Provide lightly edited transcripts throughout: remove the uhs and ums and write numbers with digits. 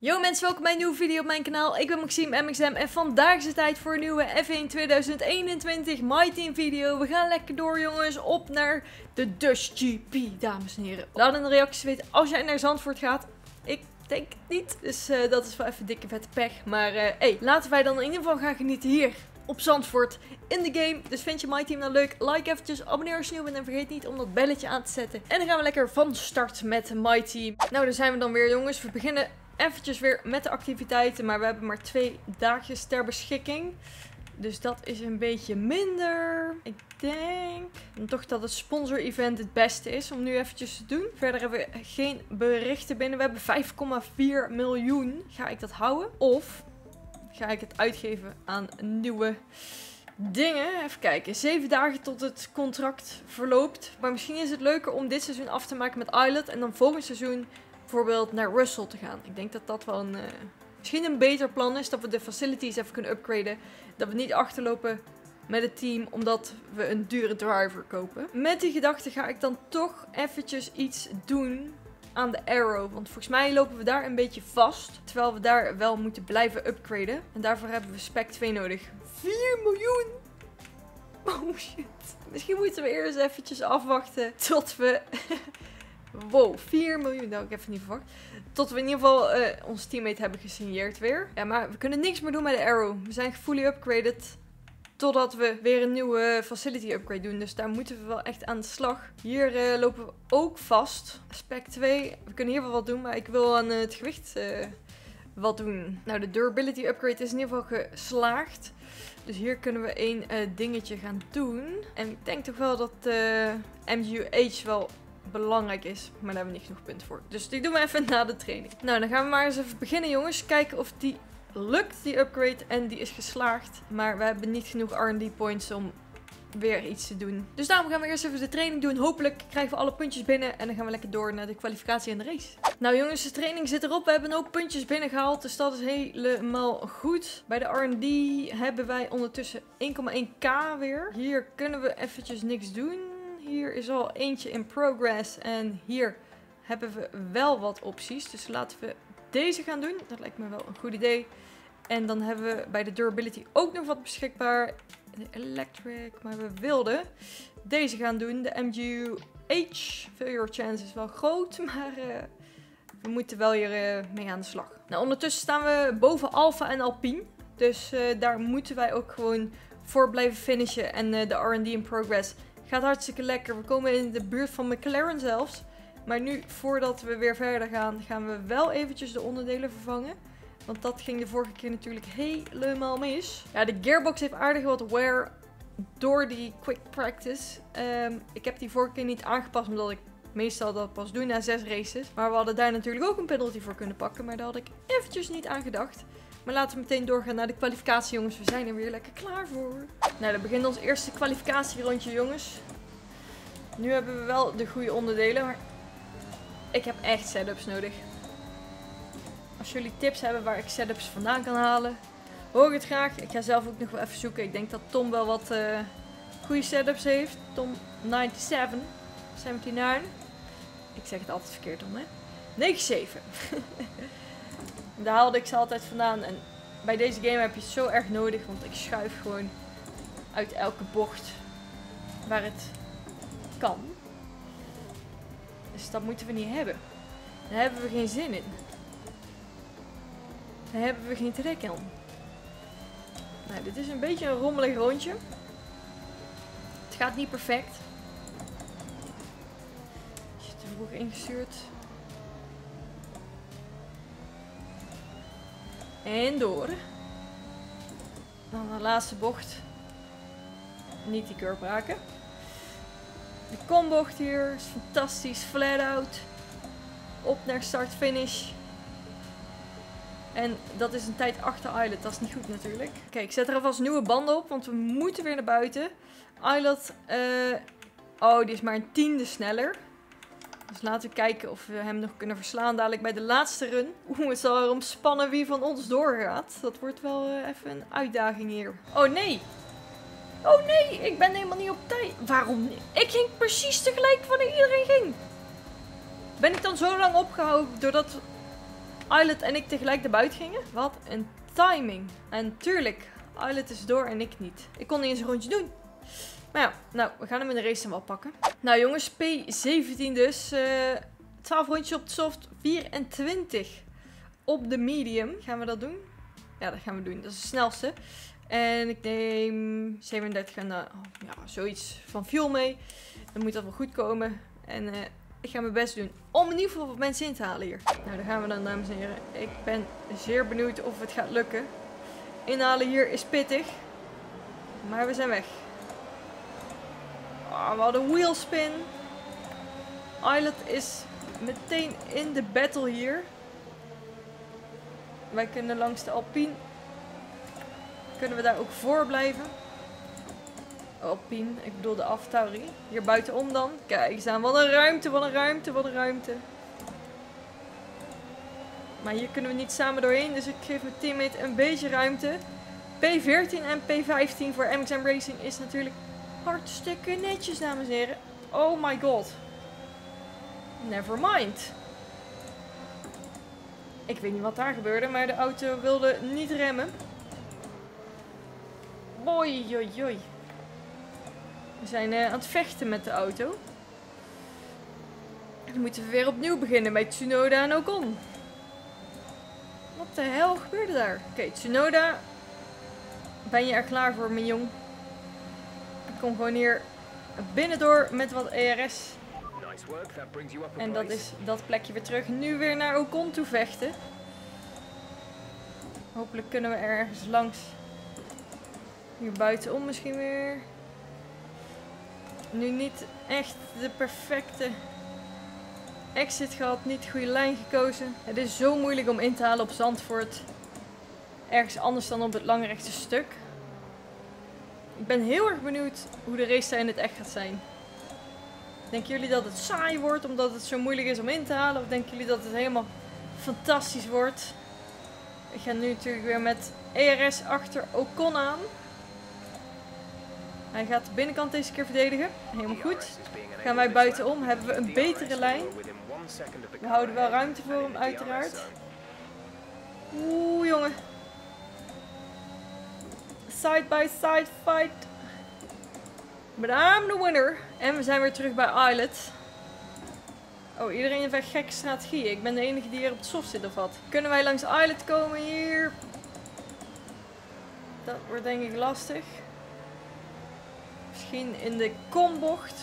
Yo mensen, welkom bij een nieuwe video op mijn kanaal. Ik ben Maxime MXM en vandaag is het tijd voor een nieuwe F1 2021 My Team video. We gaan lekker door jongens, op naar de Dutch GP, dames en heren. Laat in de reacties weten als jij naar Zandvoort gaat. Ik denk het niet, dus dat is wel even dikke vette pech. Maar hey, laten wij dan in ieder geval gaan genieten hier op Zandvoort in de game. Dus vind je My Team nou leuk? Like eventjes, abonneer als je nieuw bent en vergeet niet om dat belletje aan te zetten. En dan gaan we lekker van start met My Team. Nou, daar zijn we dan weer jongens. We beginnen eventjes weer met de activiteiten, maar we hebben maar 2 dagjes ter beschikking. Dus dat is een beetje minder. Ik denk toch dat het sponsor-event het beste is om nu eventjes te doen. Verder hebben we geen berichten binnen. We hebben 5,4 miljoen. Ga ik dat houden? Of ga ik het uitgeven aan nieuwe dingen? Even kijken. 7 dagen tot het contract verloopt. Maar misschien is het leuker om dit seizoen af te maken met Islet en dan volgend seizoen bijvoorbeeld naar Russell te gaan. Ik denk dat dat wel misschien een beter plan is. Dat we de facilities even kunnen upgraden. Dat we niet achterlopen met het team omdat we een dure driver kopen. Met die gedachte ga ik dan toch eventjes iets doen aan de Aero. Want volgens mij lopen we daar een beetje vast. Terwijl we daar wel moeten blijven upgraden. En daarvoor hebben we spec 2 nodig. 4 miljoen! Oh shit. Misschien moeten we eerst eventjes afwachten tot we... Wow, 4 miljoen. Dat had ik even niet verwacht. Tot we in ieder geval onze teammate hebben gesigneerd weer. Ja, maar we kunnen niks meer doen met de Aero. We zijn fully upgraded. Totdat we weer een nieuwe facility upgrade doen. Dus daar moeten we wel echt aan de slag. Hier lopen we ook vast. Spec 2. We kunnen hier wel wat doen. Maar ik wil aan het gewicht wat doen. Nou, de durability upgrade is in ieder geval geslaagd. Dus hier kunnen we 1 dingetje gaan doen. En ik denk toch wel dat MGUH wel belangrijk is, maar daar hebben we niet genoeg punten voor. Dus die doen we even na de training. Nou, dan gaan we maar eens even beginnen jongens. Kijken of die lukt, die upgrade. En die is geslaagd. Maar we hebben niet genoeg R&D points om weer iets te doen. Dus daarom gaan we eerst even de training doen. Hopelijk krijgen we alle puntjes binnen. En dan gaan we lekker door naar de kwalificatie en de race. Nou jongens, de training zit erop. We hebben ook puntjes binnengehaald. Dus dat is helemaal goed. Bij de R&D hebben wij ondertussen 1,1k weer. Hier kunnen we eventjes niks doen. Hier is al eentje in progress en hier hebben we wel wat opties. Dus laten we deze gaan doen. Dat lijkt me wel een goed idee. En dan hebben we bij de durability ook nog wat beschikbaar. De electric, maar we wilden deze gaan doen. De MGU-H. Failure chance is wel groot, maar we moeten wel hier mee aan de slag. Nou, ondertussen staan we boven Alfa en Alpine. Dus daar moeten wij ook gewoon voor blijven finishen. En de R&D in progress gaat hartstikke lekker. We komen in de buurt van McLaren zelfs. Maar nu, voordat we weer verder gaan, gaan we wel eventjes de onderdelen vervangen. Want dat ging de vorige keer natuurlijk helemaal mis. Ja, de gearbox heeft aardig wat wear door die quick practice. Ik heb die vorige keer niet aangepast, omdat ik meestal dat pas doe na 6 races. Maar we hadden daar natuurlijk ook een penalty voor kunnen pakken. Maar daar had ik eventjes niet aan gedacht. Maar laten we meteen doorgaan naar de kwalificatie, jongens. We zijn er weer lekker klaar voor. Nou, dan begint ons eerste kwalificatierondje, jongens. Nu hebben we wel de goede onderdelen, maar ik heb echt setups nodig. Als jullie tips hebben waar ik setups vandaan kan halen, hoor ik het graag. Ik ga zelf ook nog wel even zoeken. Ik denk dat Tom wel wat goede setups heeft. Tom 79. Ik zeg het altijd verkeerd om, hè. 97. Daar haalde ik ze altijd vandaan. En bij deze game heb je het zo erg nodig. Want ik schuif gewoon uit elke bocht waar het kan. Dus dat moeten we niet hebben. Daar hebben we geen zin in. Daar hebben we geen trek aan. Nou, dit is een beetje een rommelig rondje. Het gaat niet perfect. Is te vroeg ingestuurd. En door. Dan de laatste bocht. Niet die curb raken. De kombocht hier is fantastisch. Flat out. Op naar start-finish. En dat is een tijd achter Islet. Dat is niet goed natuurlijk. Kijk, ik zet er alvast nieuwe banden op. Want we moeten weer naar buiten. Islet. Oh, die is maar een 10e sneller. Dus laten we kijken of we hem nog kunnen verslaan dadelijk bij de laatste run. Oeh, het zal erom spannen wie van ons doorgaat. Dat wordt wel even een uitdaging hier. Oh nee! Oh nee, ik ben helemaal niet op tijd. Waarom niet? Ik ging precies tegelijk wanneer iedereen ging. Ben ik dan zo lang opgehouden doordat Islet en ik tegelijk naar buiten gingen. Wat een timing. En tuurlijk, Islet is door en ik niet. Ik kon niet eens een rondje doen. Maar ja, nou, we gaan hem in de race dan wel pakken. Nou jongens, P17 dus. 12 rondjes op de soft, 24 op de medium. Gaan we dat doen? Ja, dat gaan we doen. Dat is de snelste. En ik neem 37 en ja, zoiets van fuel mee. Dan moet dat wel goed komen. En ik ga mijn best doen om in ieder geval wat mensen in te halen hier. Nou, daar gaan we dan, dames en heren. Ik ben zeer benieuwd of het gaat lukken. Inhalen hier is pittig. Maar we zijn weg. Oh, we hadden wheelspin. Islet is meteen in de battle hier. Wij kunnen langs de Alpine. Kunnen we daar ook voor blijven? Alpine, ik bedoel de Aftauri. Hier buitenom dan. Kijk eens aan, wat een ruimte, wat een ruimte, wat een ruimte. Maar hier kunnen we niet samen doorheen, dus ik geef mijn teammate een beetje ruimte. P14 en P15 voor MXM Racing is natuurlijk hartstikke netjes, dames en heren. Oh my god. Never mind. Ik weet niet wat daar gebeurde, maar de auto wilde niet remmen. Oei, oei, oei. We zijn aan het vechten met de auto. Dan moeten we weer opnieuw beginnen bij Tsunoda en Ocon. Wat de hel gebeurde daar? Oké, Tsunoda. Ben je er klaar voor, mijn jong? Ik kom gewoon hier binnendoor met wat ERS. En dat is dat plekje weer terug. Nu weer naar Ocon toe vechten. Hopelijk kunnen we ergens langs. Hier buitenom misschien weer. Nu niet echt de perfecte exit gehad. Niet de goede lijn gekozen. Het is zo moeilijk om in te halen op Zandvoort. Ergens anders dan op het langrechte stuk. Ik ben heel erg benieuwd hoe de race in het echt gaat zijn. Denken jullie dat het saai wordt omdat het zo moeilijk is om in te halen? Of denken jullie dat het helemaal fantastisch wordt? Ik ga nu natuurlijk weer met ERS achter Ocon aan. Hij gaat de binnenkant deze keer verdedigen. Helemaal goed. Gaan wij buitenom. Hebben we een betere lijn. We houden wel ruimte voor hem uiteraard. Oeh jongen. Side by side fight. But I'm the winner. En we zijn weer terug bij Islet. Oh, iedereen heeft echt gekke strategieën. Ik ben de enige die hier op de soft zit of wat. Kunnen wij langs Islet komen hier? Dat wordt denk ik lastig. Misschien in de kombocht.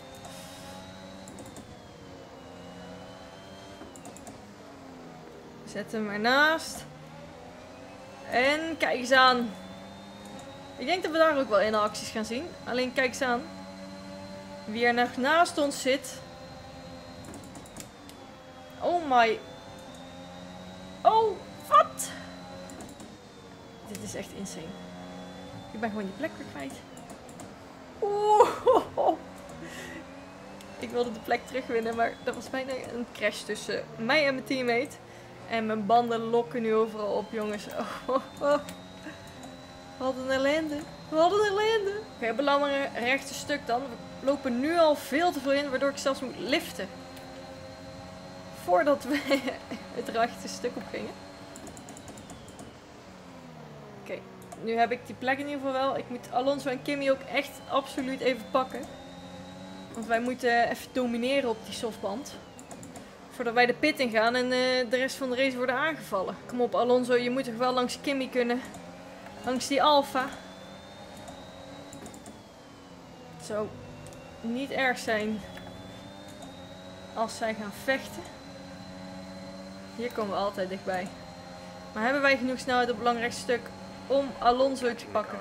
Zet hem ernaast. En kijk eens aan. Ik denk dat we daar ook wel in acties gaan zien. Alleen kijk eens aan. Wie er nog naast ons zit. Oh my. Oh, wat? Dit is echt insane. Ik ben gewoon die plek weer kwijt. Oeh. Ik wilde de plek terugwinnen, maar dat was bijna een crash tussen mij en mijn teammate. En mijn banden lokken nu overal op, jongens. Oh. Wat een ellende. Wat een ellende. Oké, het belangrijkste stuk dan. We lopen nu al veel te veel in, waardoor ik zelfs moet liften. Voordat we het rechte stuk op gingen. Oké, nu heb ik die plek in ieder geval wel. Ik moet Alonso en Kimi ook echt absoluut even pakken. Want wij moeten even domineren op die softband. Voordat wij de pit in gaan en de rest van de race worden aangevallen. Kom op Alonso, je moet toch wel langs Kimi kunnen. Langs die Alfa. Het zou niet erg zijn als zij gaan vechten. Hier komen we altijd dichtbij. Maar hebben wij genoeg snelheid op het belangrijkste stuk om Alonso te pakken?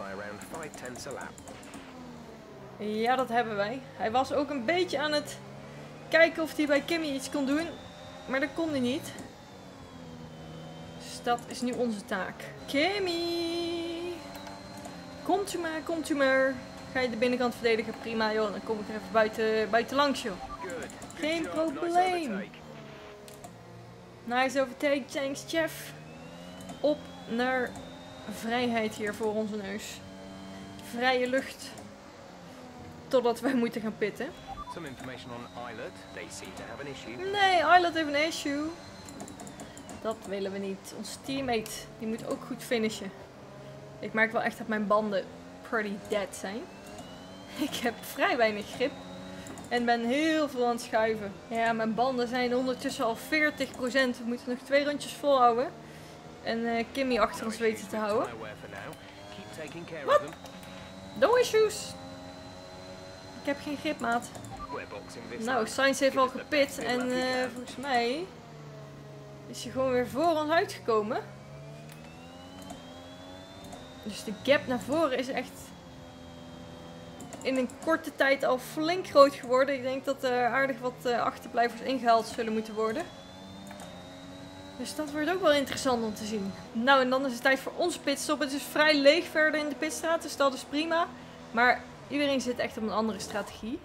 Ja, dat hebben wij. Hij was ook een beetje aan het kijken of hij bij Kimi iets kon doen. Maar dat kon hij niet. Dus dat is nu onze taak. Kimi! Komt u maar, komt u maar. Ga je de binnenkant verdedigen? Prima joh, dan kom ik er even buiten langs joh. Geen probleem. Nice overtake, thanks chef. Op naar vrijheid hier voor onze neus. Vrije lucht. Totdat wij moeten gaan pitten. Nee, Islet heeft een issue. Dat willen we niet. Onze teammate, die moet ook goed finishen. Ik merk wel echt dat mijn banden pretty dead zijn. Ik heb vrij weinig grip. En ben heel veel aan het schuiven. Ja, mijn banden zijn ondertussen al 40%. We moeten nog 2 rondjes volhouden. En Kimmy achter ons weten te houden. Wat? No issues. Ik heb geen grip, maat. Nou, Sainz heeft al gepit. En volgens mij is hij gewoon weer voor ons uitgekomen. Dus de gap naar voren is echt in een korte tijd al flink groot geworden. Ik denk dat er aardig wat achterblijvers ingehaald zullen moeten worden. Dus dat wordt ook wel interessant om te zien. Nou, en dan is het tijd voor onze pitstop. Het is vrij leeg verder in de pitstraat, dus dat is prima. Maar iedereen zit echt op een andere strategie.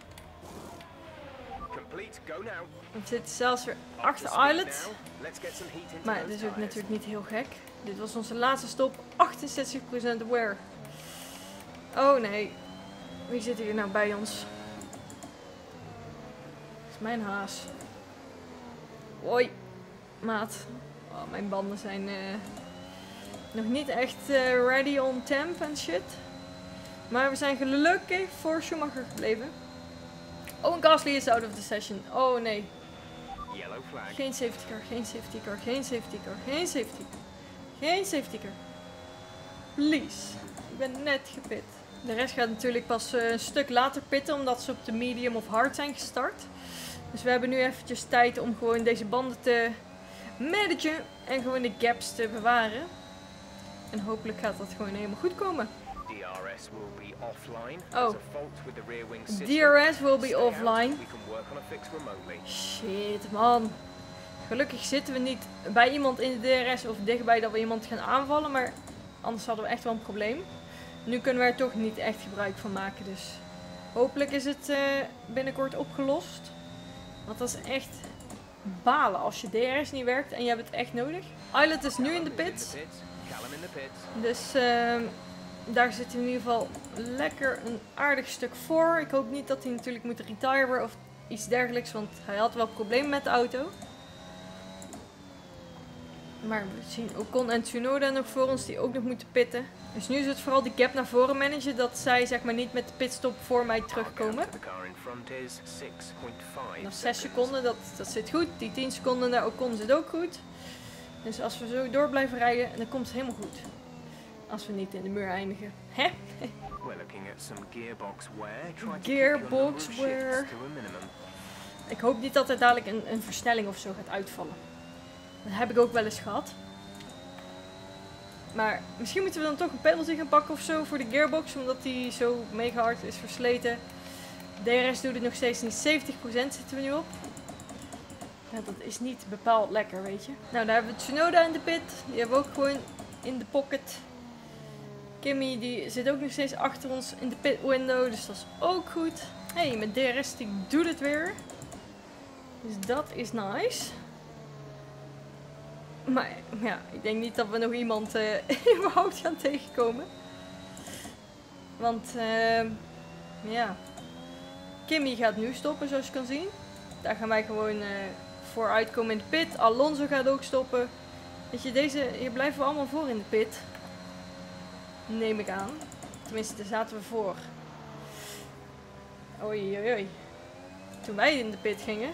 We zitten zelfs weer achter Islet. Maar het is ook natuurlijk niet heel gek. Dit was onze laatste stop. 68% aware. Oh nee. Wie zit hier nou bij ons? Dat is mijn haas. Hoi. Maat. Oh, mijn banden zijn nog niet echt ready on temp en shit. Maar we zijn gelukkig voor Schumacher gebleven. Oh, en Gasly is out of the session. Oh nee. Geen safety car, geen safety car, geen safety car, geen safety car. Geen safety car. Please. Ik ben net gepit. De rest gaat natuurlijk pas een stuk later pitten, omdat ze op de medium of hard zijn gestart. Dus we hebben nu eventjes tijd om gewoon deze banden te managen en gewoon de gaps te bewaren. En hopelijk gaat dat gewoon helemaal goed komen. DRS will be offline. Oh. DRS will be offline. Shit, man. Gelukkig zitten we niet bij iemand in de DRS of dichtbij dat we iemand gaan aanvallen, maar anders hadden we echt wel een probleem. Nu kunnen we er toch niet echt gebruik van maken, dus hopelijk is het binnenkort opgelost. Want dat is echt balen als je DRS niet werkt en je hebt het echt nodig. Islet is nu in de pit. Dus daar zit hij in ieder geval lekker een aardig stuk voor. Ik hoop niet dat hij natuurlijk moet retiren of iets dergelijks, want hij had wel problemen met de auto. Maar we zien Ocon en Tsunoda nog voor ons die ook nog moeten pitten. Dus nu is het vooral de gap naar voren managen, dat zij zeg maar niet met de pitstop voor mij terugkomen. Nog 6 seconden, dat zit goed. Die 10 seconden naar Ocon zit ook goed. Dus als we zo door blijven rijden, dan komt het helemaal goed. Als we niet in de muur eindigen. Hè? Gearbox wear. Ik hoop niet dat er dadelijk een versnelling of zo gaat uitvallen. Dat heb ik ook wel eens gehad. Maar misschien moeten we dan toch een penalty gaan pakken of zo voor de gearbox. Omdat die zo mega hard is versleten. DRS doet het nog steeds niet. 70% zitten we nu op. Ja, dat is niet bepaald lekker, weet je. Nou, daar hebben we Tsunoda in de pit. Die hebben we ook gewoon in de pocket. Kimmy die zit ook nog steeds achter ons in de pit window. Dus dat is ook goed. Hé, met DRS die doet het weer. Dus dat is nice. Maar ja, ik denk niet dat we nog iemand überhaupt gaan tegenkomen. Want ja, Kimmy gaat nu stoppen zoals je kan zien. Daar gaan wij gewoon voor uitkomen in de pit. Alonso gaat ook stoppen. Weet je, hier blijven we allemaal voor in de pit. Neem ik aan. Tenminste, daar zaten we voor. Oei, oei, oei. Toen wij in de pit gingen.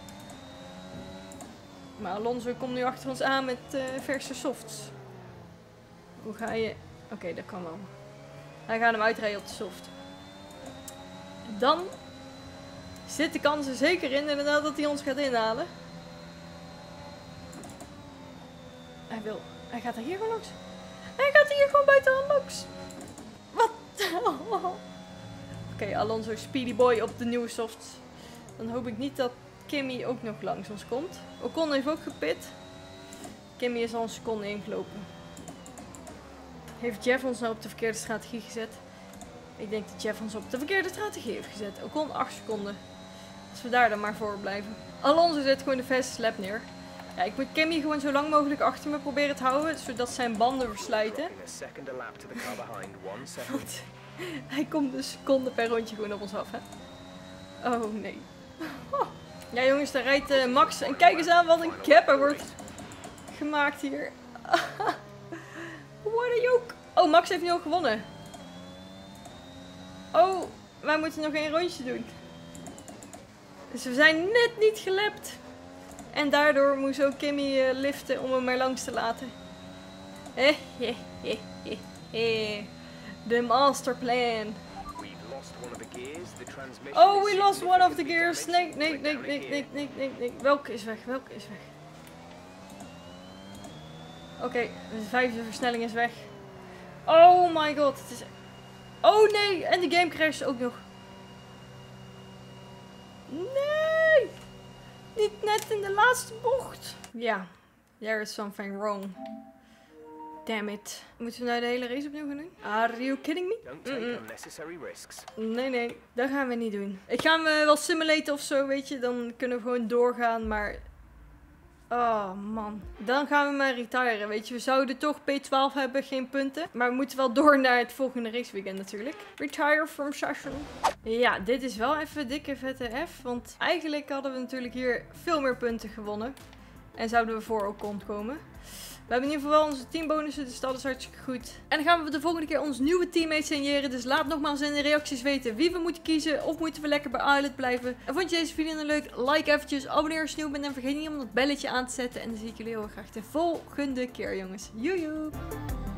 Maar Alonso komt nu achter ons aan met verse softs. Hoe ga je... Oké, dat kan wel. Hij gaat hem uitrijden op de soft. Dan zit de kans er zeker in inderdaad dat hij ons gaat inhalen. Hij gaat er hier gewoon langs. Hij gaat hier gewoon buitenaan langs. Wat? Oké, Alonso Speedy Boy op de nieuwe softs. Dan hoop ik niet dat Kimmy ook nog langs ons komt. Ocon heeft ook gepit. Kimmy is al een seconde ingelopen. Heeft Jeff ons nou op de verkeerde strategie gezet? Ik denk dat Jeff ons op de verkeerde strategie heeft gezet. Ocon 8 seconden. Als we daar dan maar voor blijven. Alonso zet gewoon de fastest lap neer. Ja, ik moet Kimmy gewoon zo lang mogelijk achter me proberen te houden. Zodat zijn banden verslijten. Want hij komt dus seconde per rondje gewoon op ons af, hè. Oh nee. Ja jongens, daar rijdt Max. En kijk eens aan wat een cap er wordt gemaakt hier. What a joke. Oh, Max heeft nu al gewonnen. Oh, wij moeten nog 1 rondje doen. Dus we zijn net niet gelapt. En daardoor moest ook Kimmy liften om hem maar langs te laten. The masterplan. Oh, we lost one of the gears. Nee. Welke is weg? Oké, de 5e versnelling is weg. Oh my god. Het is... Oh nee, en de game crasht ook nog. Nee! Niet net in de laatste bocht. Ja, there is something wrong. Damn it. Moeten we nou de hele race opnieuw gaan doen? Are you kidding me? Don't take unnecessary risks. Nee, dat gaan we niet doen. Ik ga me wel simulaten of zo, weet je. Dan kunnen we gewoon doorgaan, maar... Oh man. Dan gaan we maar retiren, weet je. We zouden toch P12 hebben, geen punten. Maar we moeten wel door naar het volgende raceweekend natuurlijk. Retire from session. Ja, dit is wel even dikke vette F. Want eigenlijk hadden we natuurlijk hier veel meer punten gewonnen. En zouden we voor Ocon komen. We hebben in ieder geval wel onze teambonussen, dus dat is hartstikke goed. En dan gaan we de volgende keer ons nieuwe teammates signeren. Dus laat nogmaals in de reacties weten wie we moeten kiezen. Of moeten we lekker bij Islet blijven. En vond je deze video nou leuk? Like eventjes, abonneer als je nieuw bent. En vergeet niet om dat belletje aan te zetten. En dan zie ik jullie heel erg graag de volgende keer, jongens. Joejoe!